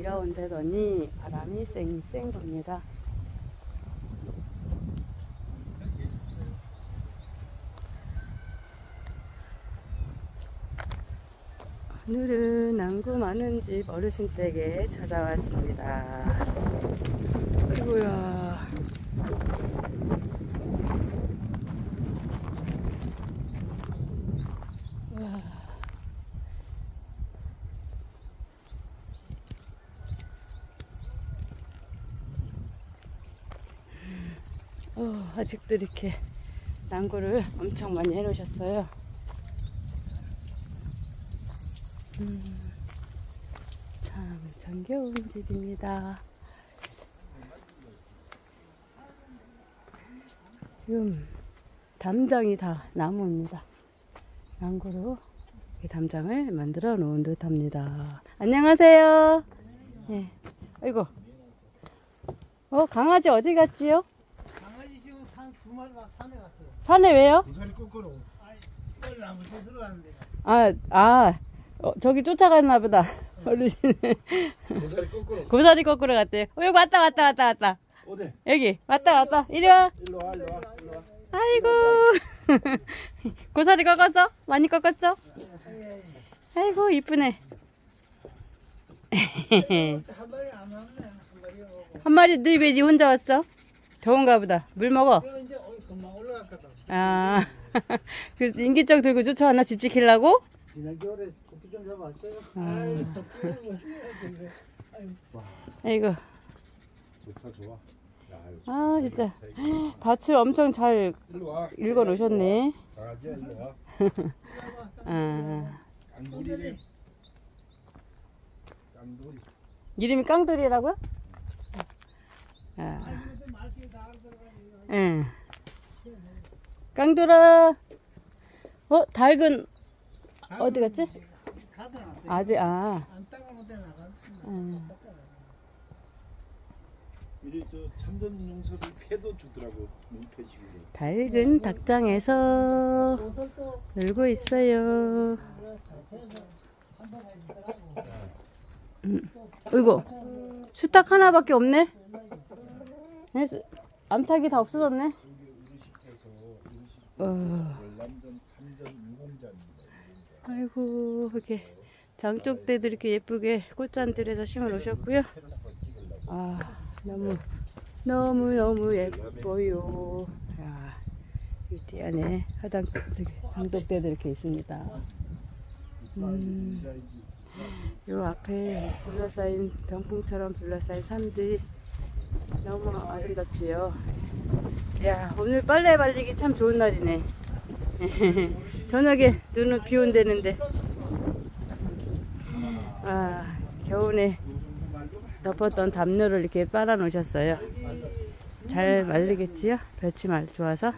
한가운데더니 바람이 쌩쌩 겁니다. 오늘은 안구 많은 집 어르신 댁에 찾아왔습니다. 아이고야. 아직도 이렇게 난구를 엄청 많이 해놓으셨어요. 참 정겨운 집입니다. 지금 담장이 다 나무입니다. 난구로 담장을 만들어 놓은 듯 합니다. 안녕하세요. 네. 아이고. 강아지 어디 갔지요? 강아지 지금 두 마리가 산에 갔어요. 산에 왜요? 고사리 거꾸로. 아니, 나무에 들어가는데. 저기 쫓아갔나 보다. 어르신. 고사리 거꾸로. 고사리 거꾸로 갔대요. 여기 왔다. 어디? 여기 왔다. 이리 와. 일로 와. 아이고. 고사리 꺾었어? 많이 꺾었죠? 아이고 이쁘네. 한 마리 안 왔네. 한 마리 오고. 한 마리 너희 왜 혼자 왔죠? 더운가 보다. 물 먹어. 이거 이제 금방 올라갔거든. 그 인기척 들고 쫓아왔나? 집 지키려고? 지난 겨울에 토끼 좀 잡았어요. 아이, 토끼는 뭐 해야 아이고. 좋아. 진짜 밭을 엄청 잘 읽어 놓으셨네. 강아지야 일로 와. 깡돌이래. 깡돌이. 이름이 깡돌이라고요? 응. 깡돌아. 닭은 어디 갔지? 아직 안 따가면 되나? 이래 참전 용서들 패도 주더라고. 눈패식으로. 닭은 닭장에서 놀고 있어요. 어이구, 수탉 하나밖에 없네. 암탉이 다 없어졌네. 아이고, 이렇게 장독대도 이렇게 예쁘게 꽃잔들에다 심어 놓으셨고요. 너무 예뻐요. 이 뒤 안에 장독대도 이렇게 있습니다. 요 앞에 둘러싸인 병풍처럼 둘러싸인 산들이 너무 아름답지요. 야, 오늘 빨래 말리기 참 좋은 날이네. 저녁에 눈은 비 온다는데 겨우내 덮었던 담요를 이렇게 빨아 놓으셨어요. 잘 말리겠지요? 볕이 좋아서.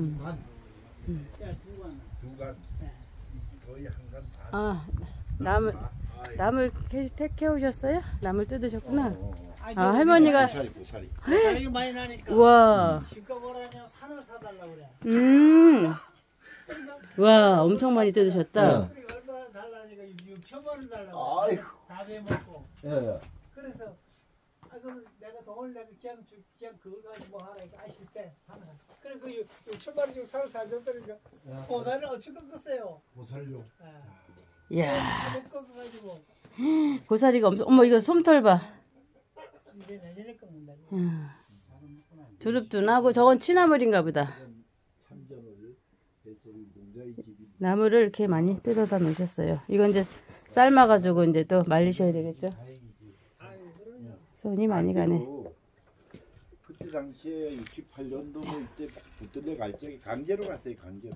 나물 캐오셨어요? 나물 뜯으셨구나. 할머니가 고사리 많이 나니까. 우와. 시꺼머라냐 산을 사달라고 그래. 와, 엄청 많이 뜯으셨다. 얼마나 달라니까 6,000원을 달라고. 아이고. 다 배먹고. 그래서 그럼 내가 돈을 내가 그냥 그거 가지고 하라 이거 아실 때 하나. 그래 그 6,000원 지금 산을 사줬더니까 고사리는 어찌 꺾었어요. 고사리요. 이야. 꺾어가지고. 고사리가 엄청. 어머, 이거 솜털 봐. 이제 내년에 꺾는다. 두릅둔하고 저건 취나물인가 보다. 나물을 이렇게 많이 뜯어다 놓으셨어요. 이건 이제 삶아가지고 이제 또 말리셔야 되겠죠. 손이 많이 가네. 그때 당시에 68년도 뭐 이때 붙들려 갈 적에 강제로 갔어요. 강제로.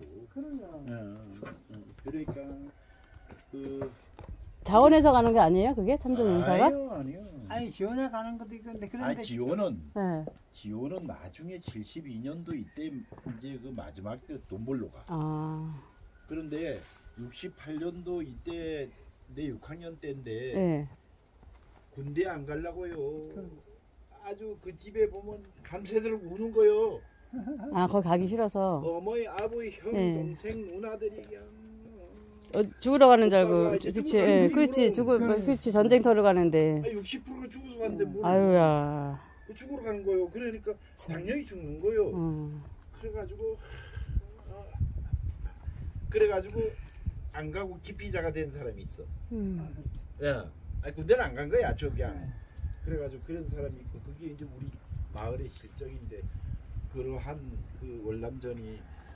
그러니까 그 자원에서 가는 게 아니에요? 그게 참전용사가? 아니요. 아니 지원에 가는 것도 있는데 그런데 지원은 나중에 72년도 이때 이제 그 마지막 때 돈 벌러 가. 그런데 68년도 이때 내 6학년 때인데 군대 안 가려고요. 아주 그 집에 보면 밤새도록 우는 거요. 거기 가기 싫어서. 어머니, 아버지, 형, 동생, 누나들이 그냥 죽으러 가는 줄 알고. 오빠가 이제 그치, 죽으러 예, 가는 그치, 거예요. 그치, 전쟁터로 가는데. 60%가 죽어서 갔는데 뭘. 아유야. 죽으러 가는 거예요. 그러니까 당연히 죽는 거예요. 그래가지고 안 가고 기피자가 된 사람이 있어. 야, 아니 군대는 안 간 거야, 그냥. 그래가지고 그런 사람이 있고, 그게 이제 우리 마을의 실정인데, 그러한 그 월남전이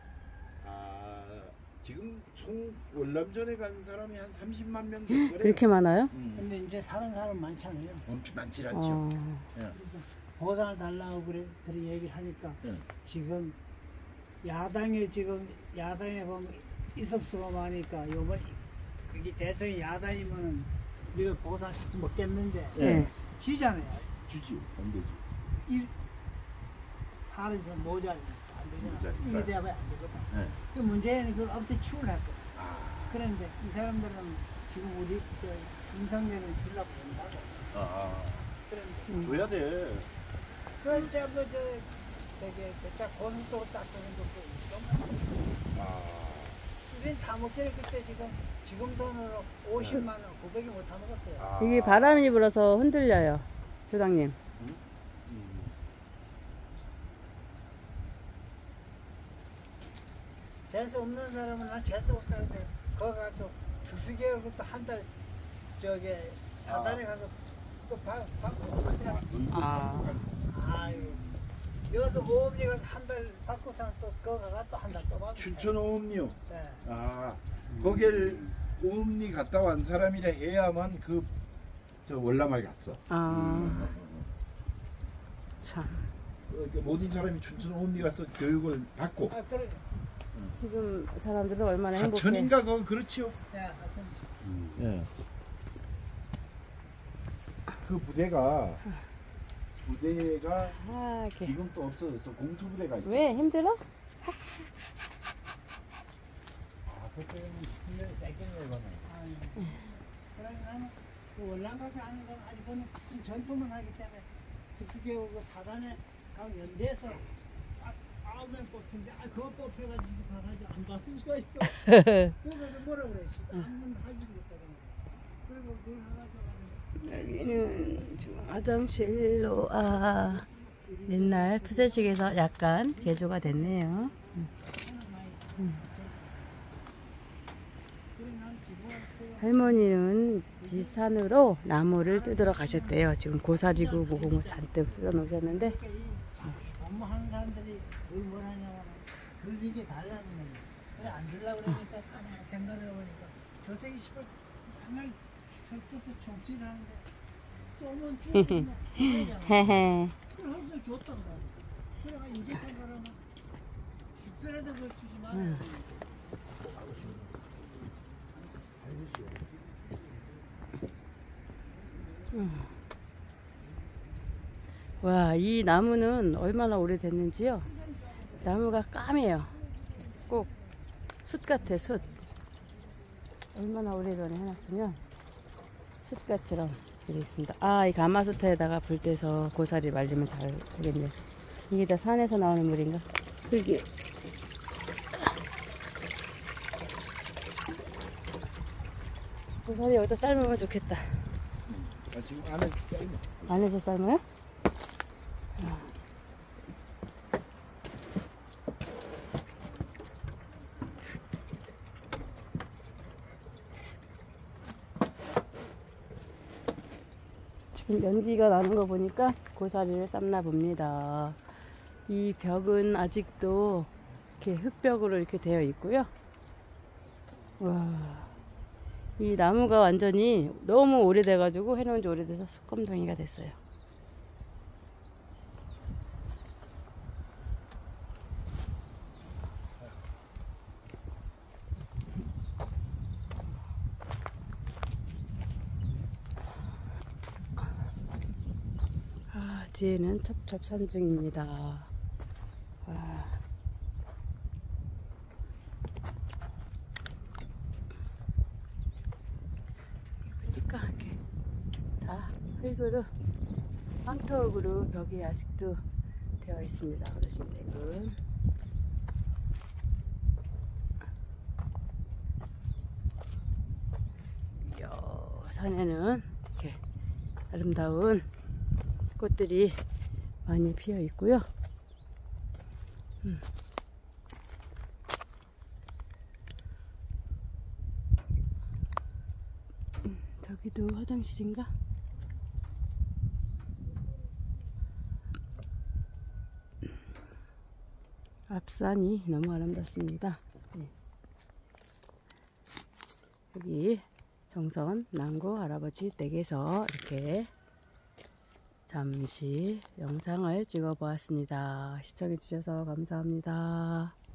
지금 총 월남전에 간 사람이 한 30만 명 될 거래요. 그렇게 많아요? 근데 이제 사는 사람 많잖아요. 엄청 많지 않죠. 예. 보상을 달라고 그래 얘기를 하니까 예. 지금 야당에 보면 이석수가 많으니까 요번 그게 대선이 야당이면은 우리가 보상 자꾸 먹겠는데 네. 지잖아요. 주지, 안 되지. 이 사람이 좀 모자라니까 안 되잖아. 이게 대답이 안 되거든. 네. 그 문제는 그걸 없애 치우려 할 거야. 그런데 이 사람들은 지금 우리 윤석열은 주려고 한다고. 그런데 줘야 돼. 저기 고속도로 딱 도는 것도 있어. 우린 다 먹기를 그때 지금 돈으로 50만 원, 900이 못 다 먹었어요. 이게 바람이 불어서 흔들려요, 조당님. 재수 없는 사람은 난 재수 없었는데 거기 가서 특수계열 것도 한 달 저기 사단에 가서 또 받고 아유 여기서 오음리 가서 한 달 받고서는 또 거기 가서 또 한 달 또 받고 춘천 오음리요. 네. 거길 오음리 갔다 온 사람이라 해야만 저 월남을 갔어. 참. 모든 사람이 춘천 오음리 가서 교육을 받고. 그래. 지금 사람들은 얼마나 행복해. 하천인가 그거 그렇지요. 네, 하여튼 예. 그 부대가 이렇게. 지금 또 없어졌어. 공수부대가 있어. 왜 힘들어? 그때는 훈련이 세게 내거든. 그래 나는 그 월남 가서 하는 건 아직 보면 전투만 하기 때문에 특수계열 그 사단에 가면 연대에서 9명 뽑힌데 그거 뽑혀가지고 가가지고 안 받을 수가 있어. 그래서 뭐라 그래? 한번 하지 못하고. 그리고 그걸 해가지고 여기는 화장실로 옛날 푸세식에서 약간 개조가 됐네요. 할머니는 지산으로 나무를 뜯으러 가셨대요. 지금 고사리고 뭐고 뭐 잔뜩 뜯어 놓으셨는데 업무하는 사람들이 뭘 하냐면 들리게 달라는 거예요. 그래 안 들라고 그러니까 가만히 생각을 해보니까 저 새끼 씨발 맨날 설부터 정치를 하는데 쏘면 죽으면 헤헤. 그걸 할수 줬다고 그래가 인직한 거라면 죽더라도 그걸 주지 말아야 와, 이 나무는 얼마나 오래됐는지요. 나무가 까매요. 꼭 숯 같아, 숯. 얼마나 오래전에 해놨으면 숯같처럼 되어 있습니다. 이 가마솥에다가 불 떼서 고사리 말리면 잘 되겠네. 이게 다 산에서 나오는 물인가? 흙이. 고사리 여기다 삶으면 좋겠다. 지금 안에 삶아. 안에서 삶아요? 지금 연기가 나는 거 보니까 고사리를 삶나 봅니다. 이 벽은 아직도 이렇게 흙벽으로 이렇게 되어 있고요. 와, 이 나무가 완전히 너무 오래돼가지고 해놓은 지 오래돼서 숯검둥이가 됐어요. 뒤에는 첩첩산중입니다. 와. 보니까 이렇게 다 흙으로 황토흙으로 벽이 아직도 되어 있습니다. 어르신 댁은 산에는 이렇게 아름다운 꽃들이 많이 피어 있고요. 저기도 화장실인가? 앞산이 너무 아름답습니다. 여기 정선 남구 할아버지 댁에서 이렇게 잠시 영상을 찍어 보았습니다. 시청해 주셔서 감사합니다.